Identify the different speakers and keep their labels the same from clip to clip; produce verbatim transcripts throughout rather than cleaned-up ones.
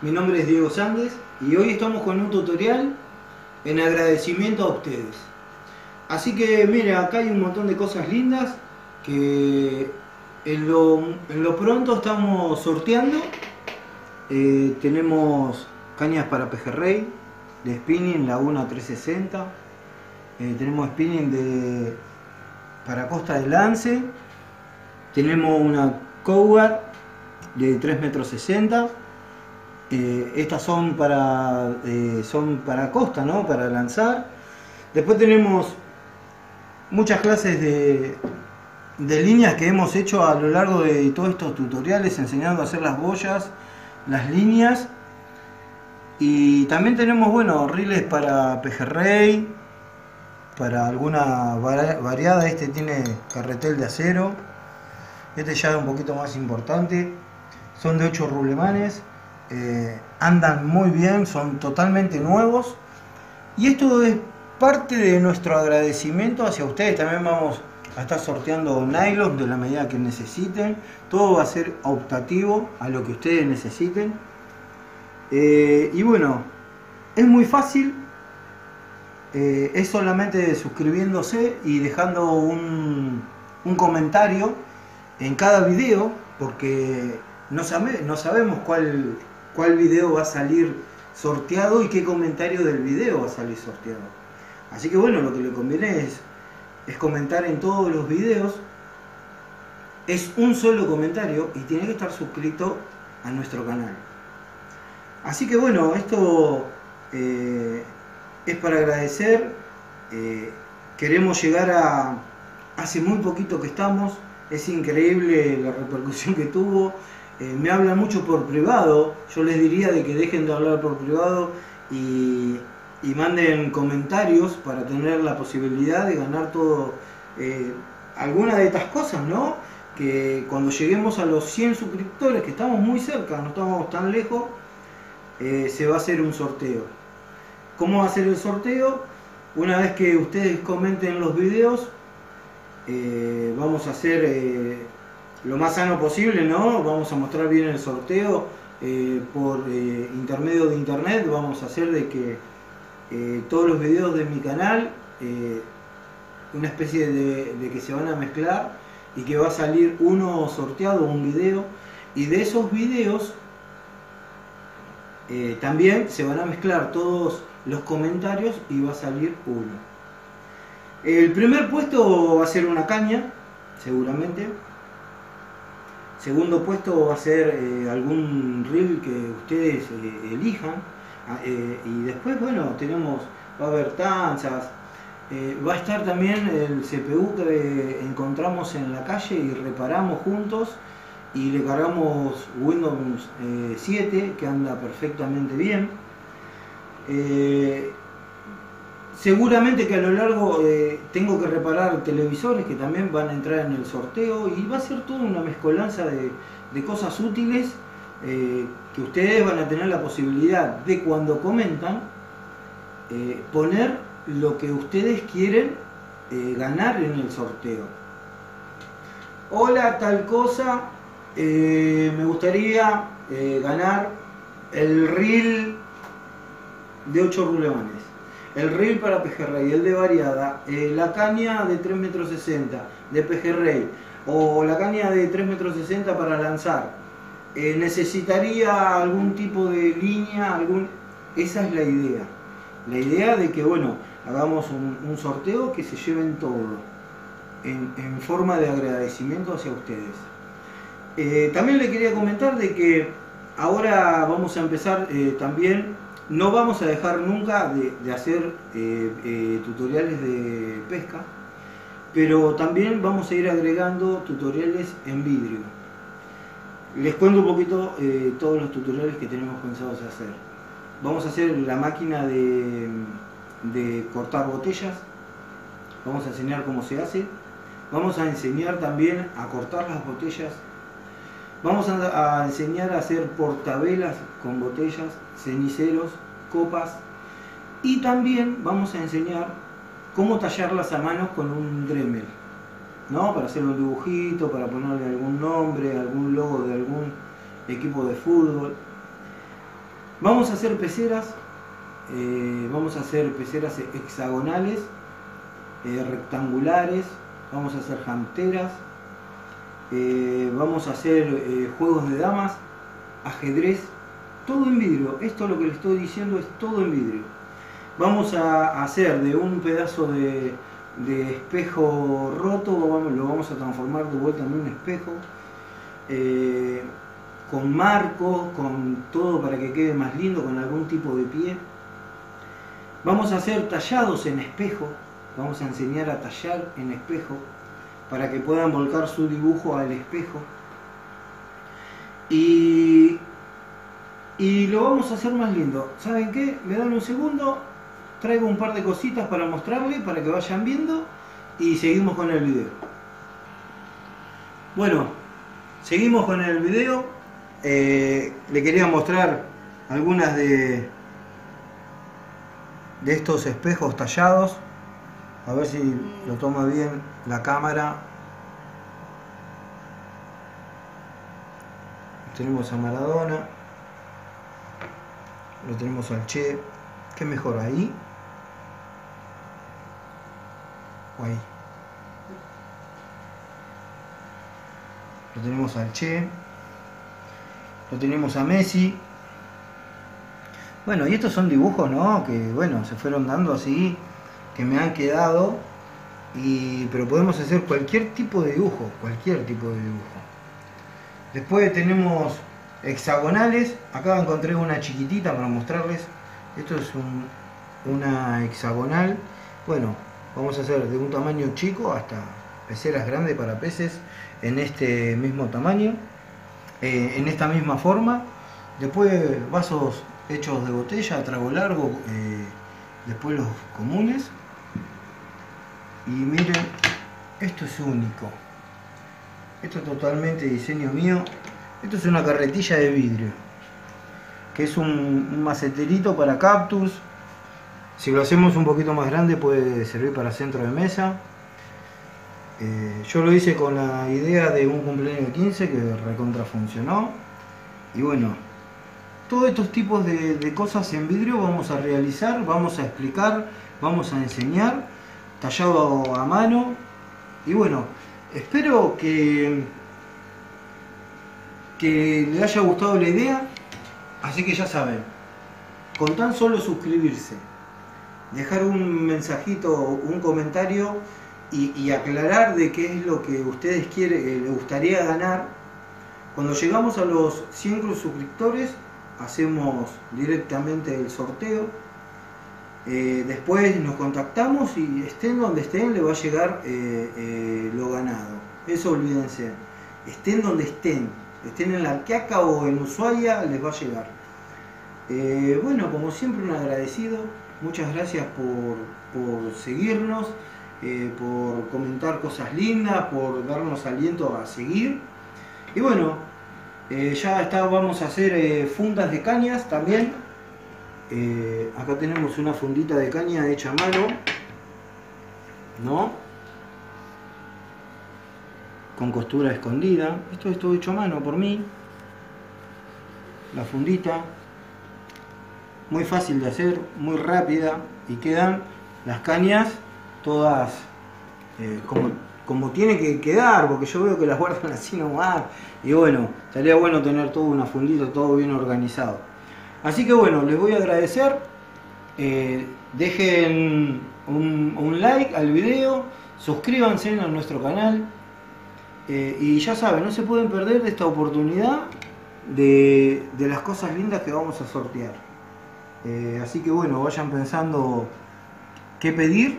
Speaker 1: Mi nombre es Diego Sández y hoy estamos con un tutorial en agradecimiento a ustedes. Así que mira, acá hay un montón de cosas lindas que en lo, en lo pronto estamos sorteando. Eh, tenemos cañas para pejerrey, de spinning Laguna trescientos sesenta. Eh, tenemos spinning de, para costa de lance. Tenemos una Cougar de tres metros sesenta. Eh, estas son para, eh, son para costa, ¿no? Para lanzar. Después tenemos muchas clases de, de líneas que hemos hecho a lo largo de todos estos tutoriales, enseñando a hacer las boyas, las líneas. Y también tenemos, bueno, riles para pejerrey, para alguna variada. Este tiene carretel de acero, este ya es un poquito más importante. Son de ocho rulemanes. Eh, andan muy bien, son totalmente nuevos, y esto es parte de nuestro agradecimiento hacia ustedes. También vamos a estar sorteando nylon de la medida que necesiten. Todo va a ser optativo a lo que ustedes necesiten. Eh, y bueno, es muy fácil, eh, es solamente suscribiéndose y dejando un, un comentario en cada video, porque no, sabe, no sabemos cuál cuál video va a salir sorteado y qué comentario del video va a salir sorteado. Así que bueno, lo que le conviene es, es comentar en todos los videos. Es un solo comentario y tiene que estar suscrito a nuestro canal. Así que bueno, esto eh, es para agradecer. Eh, queremos llegar a... Hace muy poquito que estamos, es increíble la repercusión que tuvo. Eh, me hablan mucho por privado. Yo les diría de que dejen de hablar por privado y, y manden comentarios para tener la posibilidad de ganar todo, eh, alguna de estas cosas, ¿no? Que cuando lleguemos a los cien suscriptores, que estamos muy cerca, no estamos tan lejos, eh, se va a hacer un sorteo. ¿Cómo va a ser el sorteo? Una vez que ustedes comenten los videos, eh, vamos a hacer... Eh, lo más sano posible, ¿no? Vamos a mostrar bien el sorteo eh, por eh, intermedio de internet. Vamos a hacer de que eh, todos los videos de mi canal, eh, una especie de, de que se van a mezclar y que va a salir uno sorteado, un video, y de esos videos eh, también se van a mezclar todos los comentarios y va a salir uno. El primer puesto va a ser una caña, seguramente. Segundo puesto va a ser eh, algún reel que ustedes eh, elijan. Eh, y después, bueno, tenemos, va a haber tanzas. Eh, va a estar también el C P U que encontramos en la calle y reparamos juntos. Y le cargamos Windows eh, siete, que anda perfectamente bien. Eh, Seguramente que a lo largo eh, tengo que reparar televisores que también van a entrar en el sorteo, y va a ser toda una mezcolanza de, de cosas útiles eh, que ustedes van a tener la posibilidad de, cuando comentan, eh, poner lo que ustedes quieren eh, ganar en el sorteo. Hola, tal cosa, eh, me gustaría eh, ganar el reel de ocho rulemanes, el reel para pejerrey, el de variada, eh, la caña de tres metros sesenta de pejerrey, o la caña de tres metros sesenta para lanzar. Eh, necesitaría algún tipo de línea, algún... esa es la idea. La idea de que, bueno, hagamos un, un sorteo, que se lleven todo en, en forma de agradecimiento hacia ustedes. Eh, también le quería comentar de que ahora vamos a empezar eh, también. No vamos a dejar nunca de, de hacer eh, eh, tutoriales de pesca, pero también vamos a ir agregando tutoriales en vidrio. Les cuento un poquito eh, todos los tutoriales que tenemos pensados hacer. Vamos a hacer la máquina de, de cortar botellas, vamos a enseñar cómo se hace. Vamos a enseñar también a cortar las botellas. Vamos a, a enseñar a hacer portavelas con botellas, ceniceros, copas, y también vamos a enseñar cómo tallarlas a mano con un Dremel, ¿no? Para hacer un dibujito, para ponerle algún nombre, algún logo de algún equipo de fútbol. Vamos a hacer peceras, eh, vamos a hacer peceras hexagonales, eh, rectangulares, vamos a hacer janteras, eh, vamos a hacer eh, juegos de damas, ajedrez, todo en vidrio. Esto lo que les estoy diciendo es todo en vidrio. Vamos a hacer de un pedazo de, de espejo roto, vamos, lo vamos a transformar de vuelta en un espejo, eh, con marcos, con todo para que quede más lindo, con algún tipo de pie. Vamos a hacer tallados en espejo, vamos a enseñar a tallar en espejo para que puedan volcar su dibujo al espejo. Y, y lo vamos a hacer más lindo. ¿Saben qué? Me dan un segundo, traigo un par de cositas para mostrarles, para que vayan viendo y seguimos con el video. Bueno, seguimos con el video. Eh, le quería mostrar algunas de, de estos espejos tallados. A ver si lo toma bien la cámara. Tenemos a Maradona, lo tenemos al Che. ¿Qué mejor, ahí o ahí? Lo tenemos al Che, lo tenemos a Messi. Bueno, y estos son dibujos, ¿no? Que bueno, se fueron dando así, que me han quedado. Y, pero podemos hacer cualquier tipo de dibujo, cualquier tipo de dibujo. Después tenemos hexagonales. Acá encontré una chiquitita para mostrarles. Esto es un, una hexagonal. Bueno, vamos a hacer de un tamaño chico hasta peceras grandes para peces en este mismo tamaño, eh, en esta misma forma. Después vasos hechos de botella, trago largo, eh, después los comunes. Y miren, esto es único. Esto es totalmente diseño mío. Esto es una carretilla de vidrio, que es un, un maceterito para cactus. Si lo hacemos un poquito más grande puede servir para centro de mesa. Eh, yo lo hice con la idea de un cumpleaños de quince que recontra funcionó. Y bueno, todos estos tipos de, de cosas en vidrio vamos a realizar, vamos a explicar, vamos a enseñar, tallado a mano. Y bueno, espero que, que les haya gustado la idea. Así que ya saben, con tan solo suscribirse, dejar un mensajito, un comentario y, y aclarar de qué es lo que ustedes quieren, eh, les gustaría ganar. Cuando llegamos a los cien suscriptores hacemos directamente el sorteo. Eh, después nos contactamos y estén donde estén le va a llegar eh, eh, lo ganado. Eso olvídense. Estén donde estén, estén en La Quiaca o en Ushuaia, les va a llegar. Eh, bueno, como siempre, un agradecido. Muchas gracias por, por seguirnos, eh, por comentar cosas lindas, por darnos aliento a seguir. Y bueno, eh, ya está, vamos a hacer eh, fundas de cañas también. Eh, acá tenemos una fundita de caña hecha a mano, ¿no? Con costura escondida. Esto es todo hecho a mano por mí. La fundita, muy fácil de hacer, muy rápida, y quedan las cañas todas eh, como, como tiene que quedar, porque yo veo que las guardan así nomás. Y bueno, estaría bueno tener todo una fundita, todo bien organizado. Así que bueno, les voy a agradecer. Eh, dejen un, un like al video, suscríbanse a nuestro canal. Eh, y ya saben, no se pueden perder de esta oportunidad de, de las cosas lindas que vamos a sortear. Eh, así que bueno, vayan pensando qué pedir.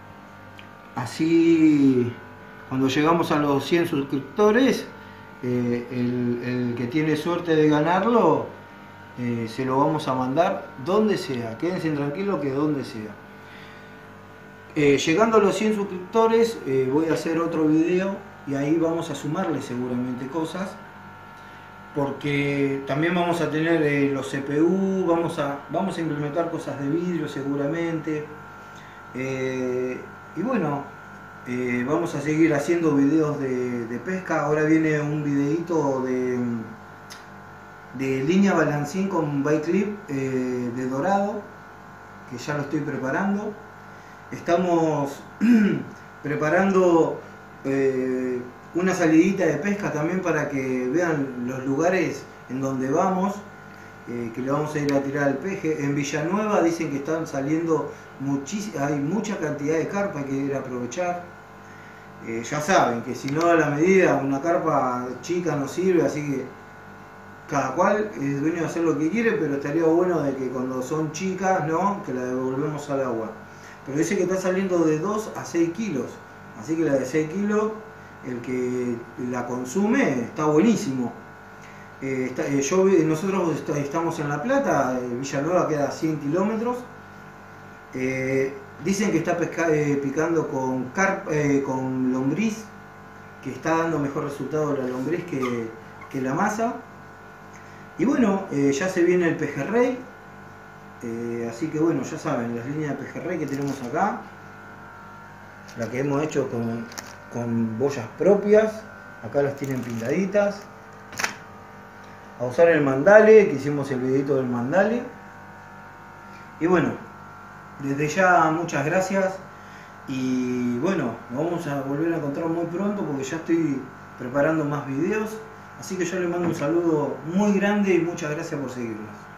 Speaker 1: Así cuando llegamos a los cien suscriptores, eh, el, el que tiene suerte de ganarlo, eh, se lo vamos a mandar donde sea. Quédense tranquilos que donde sea. Eh, llegando a los cien suscriptores, eh, voy a hacer otro video y ahí vamos a sumarle seguramente cosas, porque también vamos a tener eh, los C P U, vamos a, vamos a implementar cosas de vidrio seguramente. Eh, y bueno, eh, vamos a seguir haciendo videos de, de pesca. Ahora viene un videito de, de línea balancín con bike clip eh, de dorado, que ya lo estoy preparando. Estamos preparando eh, una salidita de pesca también para que vean los lugares en donde vamos, eh, que le vamos a ir a tirar al peje. En Villanueva dicen que están saliendo muchísimas, hay mucha cantidad de carpa, hay que ir a aprovechar. Eh, ya saben que si no da la medida, una carpa chica no sirve, así que cada cual es dueño de hacer lo que quiere, pero estaría bueno de que cuando son chicas, ¿no?, que la devolvemos al agua. Pero dice que está saliendo de dos a seis kilos, así que la de seis kilos, el que la consume está buenísimo. Eh, está, eh, yo, nosotros está, estamos en La Plata, eh, Villanueva queda a cien kilómetros. Eh, dicen que está pesca, eh, picando con, carp, eh, con lombriz, que está dando mejor resultado la lombriz que, que la masa. Y bueno, eh, ya se viene el pejerrey, eh, así que bueno, ya saben, las líneas de pejerrey que tenemos acá, la que hemos hecho con, con boyas propias, acá las tienen pintaditas. A usar el mandale, que hicimos el videito del mandale. Y bueno, desde ya muchas gracias, y bueno, nos vamos a volver a encontrar muy pronto porque ya estoy preparando más videos. Así que yo les mando un saludo muy grande y muchas gracias por seguirnos.